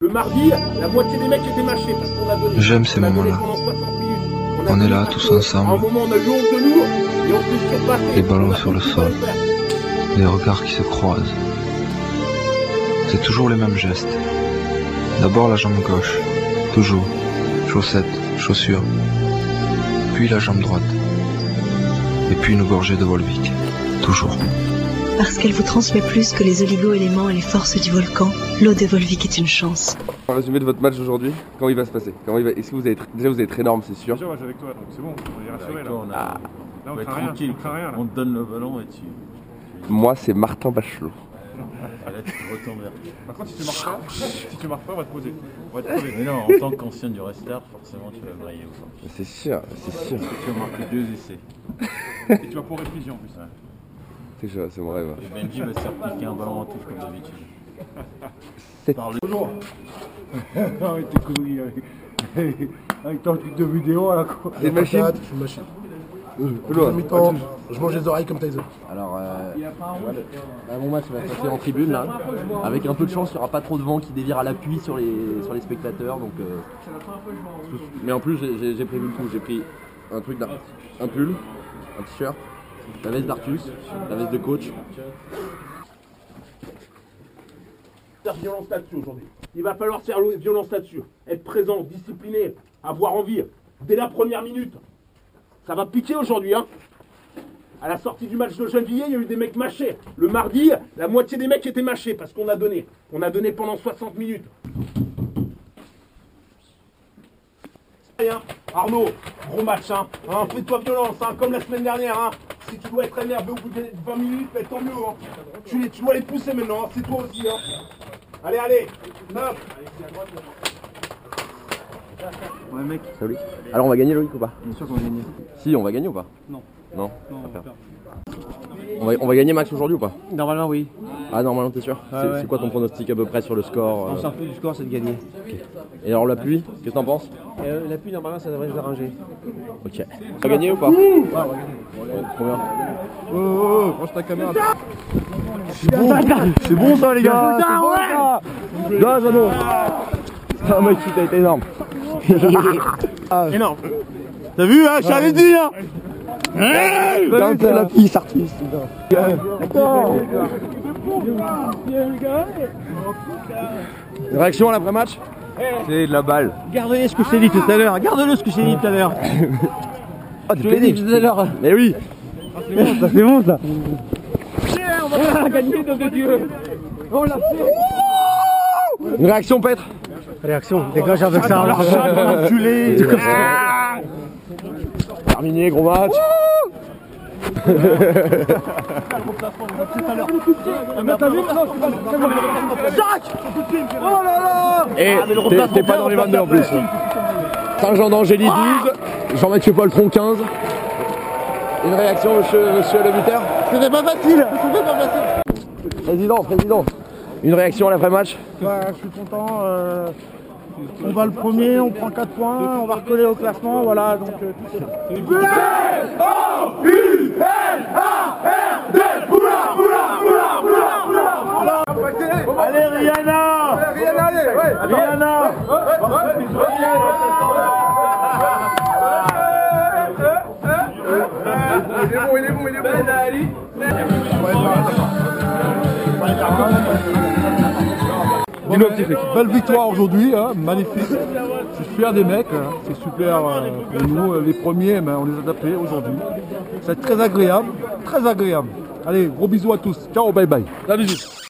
Le mardi, la moitié des mecs étaient mâchés parce qu'on a donné. J'aime ces moments-là. On est là tous ensemble. À un moment, on a eu honte de nous et on s'est surpassé. Les ballons sur le sol. Les regards qui se croisent. C'est toujours les mêmes gestes. D'abord la jambe gauche. Toujours. Chaussettes, chaussures. Puis la jambe droite. Et puis une gorgée de Volvic. Toujours. Parce qu'elle vous transmet plus que les oligo-éléments et les forces du volcan, l'eau de Volvic est une chance. Un résumé de votre match d'aujourd'hui, comment il va se passer? Est-ce que vous allez déjà vous allez être énorme, c'est sûr? Déjà, moi, je suis avec toi, donc c'est bon, on est rassuré là. Toi, Là, on craint rien, tranquille, on craint rien, là. on te donne le ballon et tu... Moi, c'est Martin Bachelot. Ah, là, tu te retournes vers... Par contre, si tu marques pas, on va te poser. On va te poser. Mais non, en tant qu'ancien du Restart, forcément tu vas briller au centre. C'est sûr, c'est sûr. Tu vas marquer 2 essais. Et tu vas pour réfugié en plus. Hein. C'est mon rêve. Et Benji va se faire piquer un ballon en touche comme d'habitude. Bonjour. Avec tes couilles, avec ton truc de vidéo à la con. C'est une machine. Je suis une machine. Mi-temps, je mange les oreilles comme Tyson. Alors, mon match va se passer en tribune là. Avec un peu de chance, il n'y aura pas trop de vent qui dévire à l'appui sur les spectateurs. Donc, mais en plus, j'ai prévu le coup. J'ai pris un truc un pull, un t-shirt, la veste d'Artus, la veste de coach. Faire violence là-dessus aujourd'hui. Il va falloir faire violence là-dessus. Être présent, discipliné, avoir envie. Dès la première minute. Ça va piquer aujourd'hui, hein. À la sortie du match de Gennevilliers, il y a eu des mecs mâchés. Le mardi, la moitié des mecs étaient mâchés parce qu'on a donné. On a donné pendant 60 minutes. Arnaud, gros match, hein. Fais-toi violence, hein, comme la semaine dernière, hein. Si tu dois être énervé au bout de 20 minutes, bah, tant mieux, hein. Tu dois les pousser maintenant, hein. C'est toi aussi, hein. Allez, 9. Ouais, mec. Salut. Alors, on va gagner, Loïc, ou pas? Bien sûr qu'on va gagner. Si, on va gagner ou pas? Non. Non, Non, pas faire. On va gagner Max aujourd'hui ou pas? Normalement, oui. Ah, normalement, t'es sûr? Ouais, C'est ouais. quoi ton pronostic à peu près sur le score? On s'en fout du score, c'est de gagner. Et alors, la pluie, qu'est-ce que t'en penses? La pluie, normalement, ça devrait nous arranger. Ok. On va gagner ou pas? Ouais, on va gagner. Combien? Oh, range ta caméra. C'est bon ça les gars! C'est bon ça! Là, Jeannot! Ah mec, t'as été énorme! Énorme. T'as vu, hein? J'avais dit, hein? T'as vu la pisse artiste! Une réaction à l'après-match? C'est de la balle. Gardez ce que je t'ai dit tout à l'heure. Garde-le ce que je t'ai dit tout à l'heure. Ah, t'es pédé tout à l'heure! Mais oui! C'est bon ça. On va gagner, nom de Dieu. On l'a fait. Une réaction, Petre? Réaction, dégage avec ça. Enculé. Terminé, gros match! Et t'es pas dans les 22 en plus. Saint-Jean d'Angély 12, Jean-Mathieu Poltron 15. Une réaction, monsieur le buteur? C'était pas facile. Président. Une réaction à l'après-match? Je suis content. On va le premier, on prend 4 points, on va recoller au classement, voilà, donc tout ça. Allez, Rihanna. Rihanna. Il est bon. Dis-nous un petit truc. Belle victoire aujourd'hui, hein, magnifique. Je suis fier des mecs, hein. C'est super pour nous, les premiers, mais on les a tapés aujourd'hui. C'est très agréable, très agréable. Allez, gros bisous à tous. Ciao, bye bye. La visite.